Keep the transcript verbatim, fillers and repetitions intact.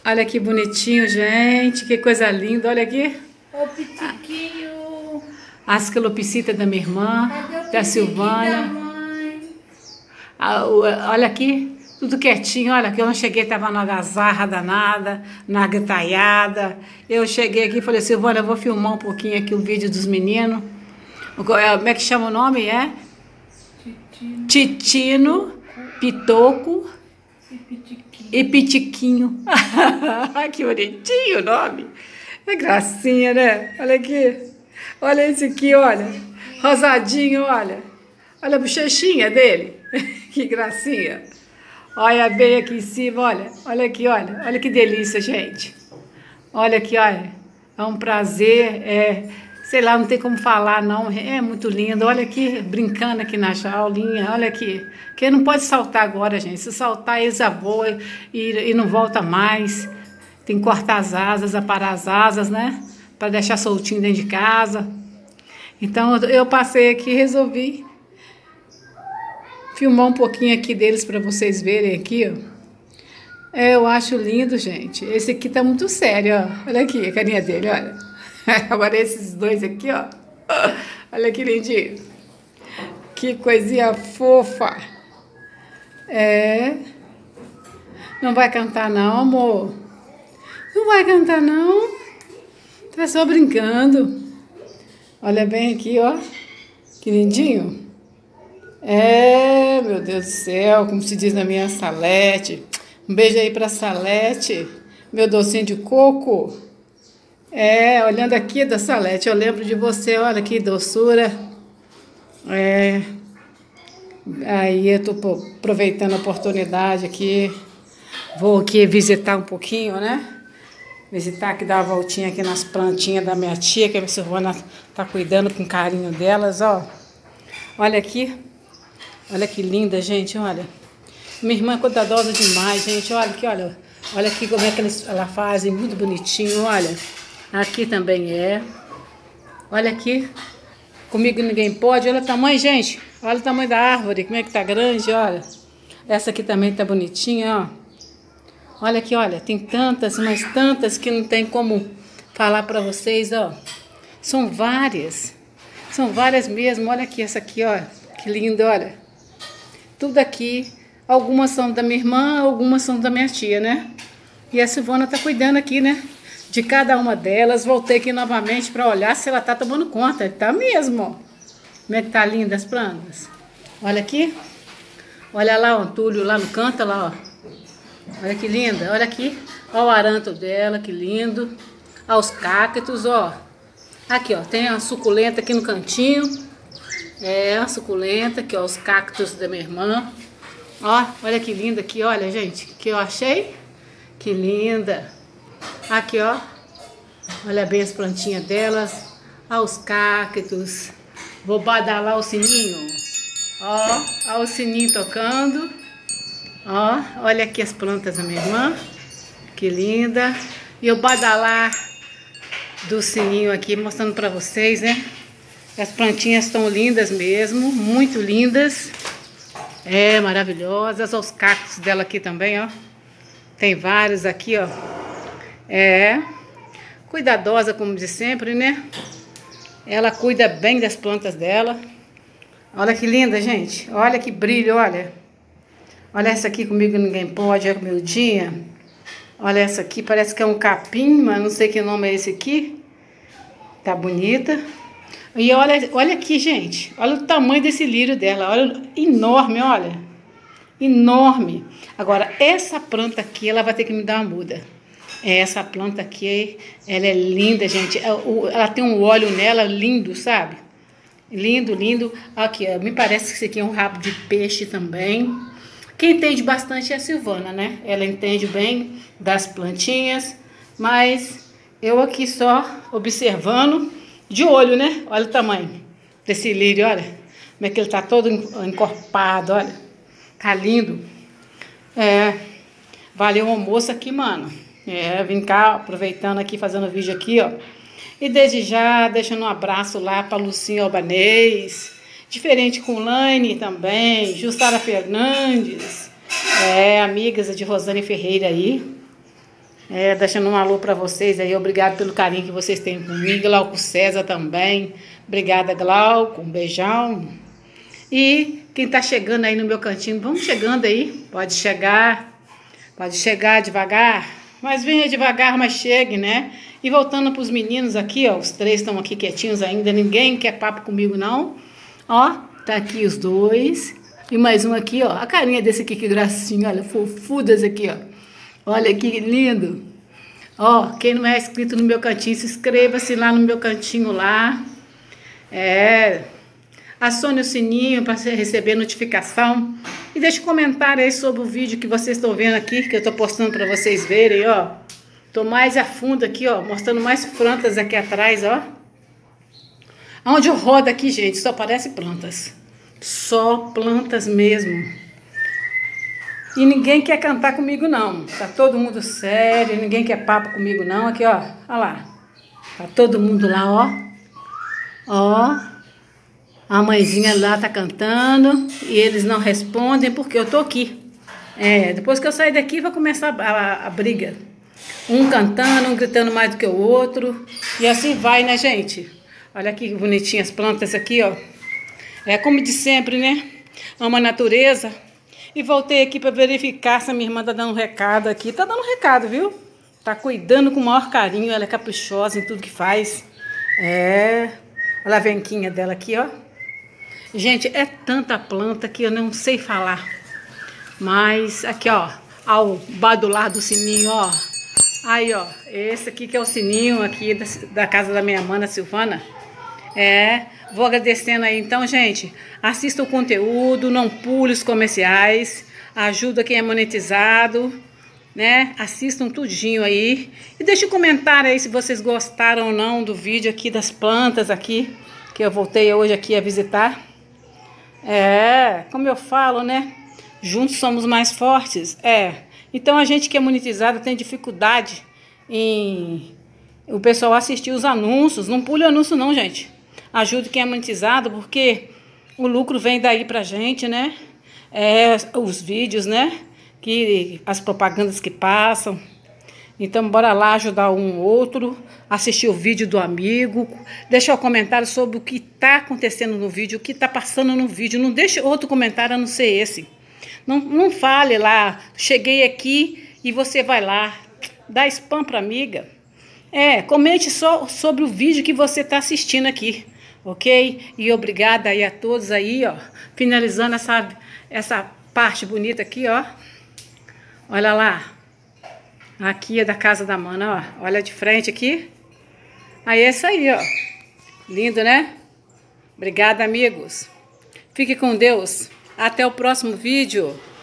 Olha que bonitinho, gente. Que coisa linda. Olha aqui. Ô, pitiquinho. As calopsitas da minha irmã, Cadê o da pitiquinho Silvânia. da mãe? Ah, o- olha aqui. Tudo quietinho. Olha que eu não cheguei, tava na algazarra danada, na gritaiada. Eu cheguei aqui e falei, Silvânia, eu vou filmar um pouquinho aqui o vídeo dos meninos. O- Como é que chama o nome? É? Titino Titino, Pitoco e pitiquinho. e Pitiquinho. Que bonitinho o nome. É gracinha, né? Olha aqui. Olha esse aqui, olha. Rosadinho, olha. Olha a bochechinha dele. Que gracinha. Olha bem aqui em cima, olha. Olha aqui, olha. Olha que delícia, gente. Olha aqui, olha. É um prazer. É, sei lá, não tem como falar, não. É muito lindo. Olha aqui, brincando aqui na jaulinha. Olha aqui. Quem não pode saltar agora, gente. Se saltar, eles voam e, e não volta mais. Tem que cortar as asas, aparar as asas, né? Para deixar soltinho dentro de casa. Então, eu passei aqui e resolvi filmar um pouquinho aqui deles para vocês verem aqui, ó. É, eu acho lindo, gente. Esse aqui tá muito sério, ó. Olha aqui a carinha dele, olha. Agora esses dois aqui, ó. Olha que lindinho. Que coisinha fofa. É. Não vai cantar não, amor? Não vai cantar não? Tá só brincando. Olha bem aqui, ó. Que lindinho. É, meu Deus do céu, como se diz na minha Salete. Um beijo aí pra Salete, meu docinho de coco. É, olhando aqui da Salete, eu lembro de você, olha que doçura. É, aí eu tô aproveitando a oportunidade aqui. Vou aqui visitar um pouquinho, né? Visitar aqui, dar uma voltinha aqui nas plantinhas da minha tia, que a minha Silvana tá cuidando com carinho delas, ó. Olha aqui. Olha que linda, gente, olha. Minha irmã é cuidadosa demais, gente. Olha aqui, olha. Olha aqui como é que eles, ela fazem, muito bonitinho, olha. Aqui também é. Olha aqui. Comigo ninguém pode. Olha o tamanho, gente. Olha o tamanho da árvore, como é que tá grande, olha. Essa aqui também tá bonitinha, ó. Olha aqui, olha. Tem tantas, mas tantas que não tem como falar pra vocês, ó. São várias. São várias mesmo. Olha aqui, essa aqui, ó. Que linda, olha. Tudo aqui, algumas são da minha irmã, algumas são da minha tia, né? E a Silvana tá cuidando aqui, né? De cada uma delas. Voltei aqui novamente para olhar se ela tá tomando conta. Tá mesmo, ó. Como é que tá linda as plantas? Olha aqui. Olha lá, o Antúlio lá no canto, olha lá, ó. Olha que linda. Olha aqui. Olha o aranto dela, que lindo. Olha os cactos, ó. Aqui, ó. Tem a suculenta aqui no cantinho. É, a suculenta, aqui, ó, os cactos da minha irmã. Ó, olha que linda aqui, olha, gente, que eu achei. Que linda. Aqui, ó. Olha bem as plantinhas delas. Ó, os cactos. Vou badalar o sininho. Ó, ó o sininho tocando. Ó, olha aqui as plantas da minha irmã. Que linda. E o badalar do sininho aqui, mostrando pra vocês, né? As plantinhas estão lindas mesmo, muito lindas. É, maravilhosas. Olha os cactos dela aqui também, ó. Tem vários aqui, ó. É, cuidadosa como de sempre, né? Ela cuida bem das plantas dela. Olha que linda, gente. Olha que brilho, olha. Olha essa aqui, comigo ninguém pode, é miudinha. Olha essa aqui, parece que é um capim, mas não sei que nome é esse aqui. Tá bonita. E olha, olha aqui, gente. Olha o tamanho desse lírio dela. Olha, enorme, olha. Enorme. Agora, essa planta aqui, ela vai ter que me dar uma muda. Essa planta aqui, ela é linda, gente. Ela tem um óleo nela lindo, sabe? Lindo, lindo. Aqui, ó, me parece que isso aqui é um rabo de peixe também. Quem entende bastante é a Silvana, né? Ela entende bem das plantinhas. Mas eu aqui só observando... De olho, né? Olha o tamanho desse lírio, olha. Como é que ele tá todo encorpado, olha. Tá lindo. É, valeu o almoço aqui, mano. É, vim cá, aproveitando aqui, fazendo vídeo aqui, ó. E desde já, deixando um abraço lá pra Lucinha Albanês. Diferente com Laine também. Jussara Fernandes. É, amigas de Rosane Ferreira aí. É, deixando um alô pra vocês aí. Obrigado pelo carinho que vocês têm comigo. Glauco César também. Obrigada, Glauco. Um beijão. E quem tá chegando aí no meu cantinho, vamos chegando aí. Pode chegar. Pode chegar devagar. Mas venha devagar, mas chegue, né? E voltando pros meninos aqui, ó. Os três estão aqui quietinhos ainda. Ninguém quer papo comigo, não. Ó, tá aqui os dois. E mais um aqui, ó. A carinha desse aqui, que gracinha. Olha, fofudas aqui, ó. Olha que lindo. Ó, quem não é inscrito no meu cantinho, se inscreva-se lá no meu cantinho lá. É. Acione o sininho para receber notificação. E deixe um comentário aí sobre o vídeo que vocês estão vendo aqui, que eu tô postando para vocês verem, ó. Tô mais a fundo aqui, ó, mostrando mais plantas aqui atrás, ó. Onde eu rodo aqui, gente, só parece plantas. Só plantas mesmo. E ninguém quer cantar comigo, não. Tá todo mundo sério, ninguém quer papo comigo, não. Aqui, ó. Olha lá. Tá todo mundo lá, ó. Ó. A mãezinha lá tá cantando. E eles não respondem porque eu tô aqui. É, depois que eu sair daqui, vai começar a, a, a briga. Um cantando, um gritando mais do que o outro. E assim vai, né, gente? Olha que bonitinhas as plantas aqui, ó. É como de sempre, né? Amo a natureza. E voltei aqui para verificar se a minha irmã tá dando um recado aqui. Tá dando um recado, viu? Tá cuidando com o maior carinho. Ela é caprichosa em tudo que faz. É. Olha a venquinha dela aqui, ó. Gente, é tanta planta que eu não sei falar. Mas aqui, ó. Ao badular do sininho, ó. Aí, ó. Esse aqui que é o sininho aqui da, da casa da minha irmã, Silvana. É. Vou agradecendo aí, então, gente, assista o conteúdo, não pule os comerciais, ajuda quem é monetizado, né? Assistam tudinho aí e deixe um comentário aí se vocês gostaram ou não do vídeo aqui das plantas aqui, que eu voltei hoje aqui a visitar. É, como eu falo, né? Juntos somos mais fortes. É, então a gente que é monetizado tem dificuldade em o pessoal assistir os anúncios. Não pule o anúncio não, gente. Ajude quem é monetizado, porque o lucro vem daí pra gente, né? É, os vídeos, né? Que, as propagandas que passam. Então, bora lá ajudar um outro, assistir o vídeo do amigo, deixar um comentário sobre o que tá acontecendo no vídeo, o que tá passando no vídeo. Não deixe outro comentário a não ser esse. Não, não fale lá, cheguei aqui e você vai lá, dá spam pra amiga. É, comente só sobre o vídeo que você tá assistindo aqui. Ok? E obrigada aí a todos aí, ó. Finalizando essa, essa parte bonita aqui, ó. Olha lá. Aqui é da casa da mana, ó. Olha de frente aqui. Aí é isso aí, ó. Lindo, né? Obrigada, amigos. Fique com Deus. Até o próximo vídeo.